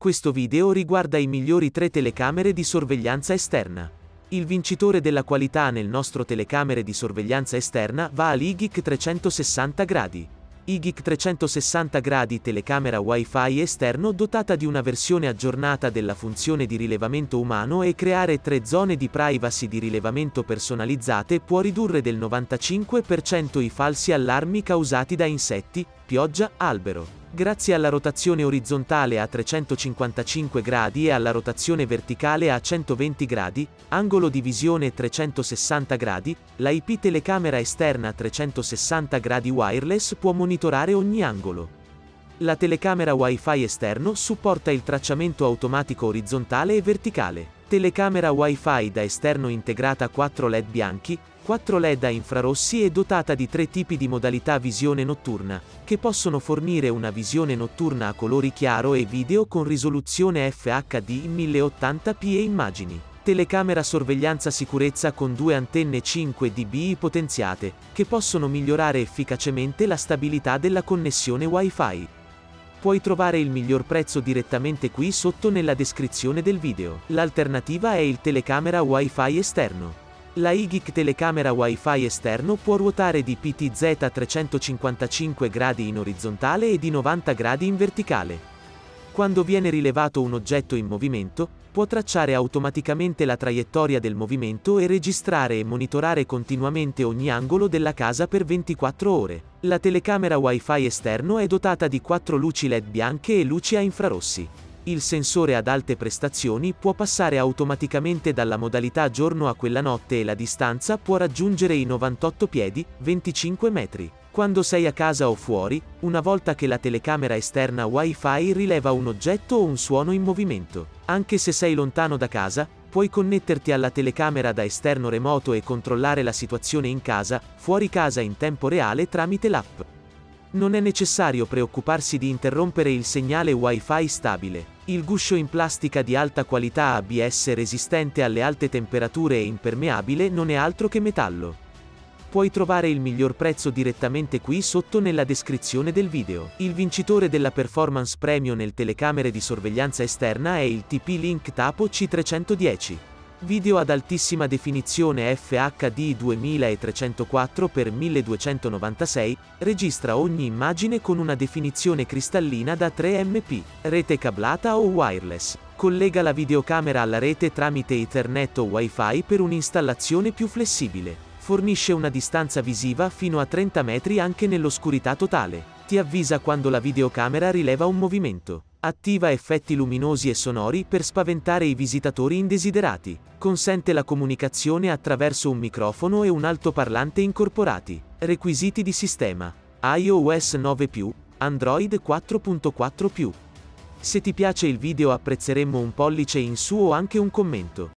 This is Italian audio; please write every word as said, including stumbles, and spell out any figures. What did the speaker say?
Questo video riguarda i migliori tre telecamere di sorveglianza esterna. Il vincitore della qualità nel nostro telecamere di sorveglianza esterna va all'Igic trecentosessanta gradi. Igic trecentosessanta gradi telecamera Wi-Fi esterno dotata di una versione aggiornata della funzione di rilevamento umano e creare tre zone di privacy di rilevamento personalizzate può ridurre del novantacinque per cento i falsi allarmi causati da insetti, pioggia, albero. Grazie alla rotazione orizzontale a trecentocinquantacinque gradi e alla rotazione verticale a centoventi gradi, angolo di visione trecentosessanta gradi, la I P telecamera esterna trecentosessanta gradi wireless può monitorare ogni angolo. La telecamera Wi-Fi esterno supporta il tracciamento automatico orizzontale e verticale. Telecamera Wi-Fi da esterno integrata quattro L E D bianchi, quattro L E D a infrarossi e dotata di tre tipi di modalità visione notturna, che possono fornire una visione notturna a colori chiaro e video con risoluzione F H D mille ottanta p e immagini. Telecamera sorveglianza sicurezza con due antenne cinque D B I potenziate, che possono migliorare efficacemente la stabilità della connessione Wi-Fi. Puoi trovare il miglior prezzo direttamente qui sotto nella descrizione del video. L'alternativa è il telecamera Wi-Fi esterno. La Igic telecamera Wi-Fi esterno può ruotare di P T Z trecentocinquantacinque gradi in orizzontale e di novanta gradi in verticale. Quando viene rilevato un oggetto in movimento, può tracciare automaticamente la traiettoria del movimento e registrare e monitorare continuamente ogni angolo della casa per ventiquattro ore. La telecamera Wi-Fi esterno è dotata di quattro luci L E D bianche e luci a infrarossi. Il sensore ad alte prestazioni può passare automaticamente dalla modalità giorno a quella notte e la distanza può raggiungere i novantotto piedi, venticinque metri. Quando sei a casa o fuori, una volta che la telecamera esterna Wi-Fi rileva un oggetto o un suono in movimento. Anche se sei lontano da casa, puoi connetterti alla telecamera da esterno remoto e controllare la situazione in casa, fuori casa in tempo reale tramite l'app. Non è necessario preoccuparsi di interrompere il segnale Wi-Fi stabile. Il guscio in plastica di alta qualità A B S resistente alle alte temperature e impermeabile non è altro che metallo. Puoi trovare il miglior prezzo direttamente qui sotto nella descrizione del video. Il vincitore della Performance Premio nel telecamere di sorveglianza esterna è il T P-Link Tapo C trecentodieci. Video ad altissima definizione F H D duemilatrecentoquattro per milleduecentonovantasei, registra ogni immagine con una definizione cristallina da tre megapixel, rete cablata o wireless. Collega la videocamera alla rete tramite Ethernet o Wi-Fi per un'installazione più flessibile. Fornisce una distanza visiva fino a trenta metri anche nell'oscurità totale. Ti avvisa quando la videocamera rileva un movimento. Attiva effetti luminosi e sonori per spaventare i visitatori indesiderati. Consente la comunicazione attraverso un microfono e un altoparlante incorporati. Requisiti di sistema: iOS nove più, Android quattro punto quattro più. Se ti piace il video apprezzeremmo un pollice in su o anche un commento.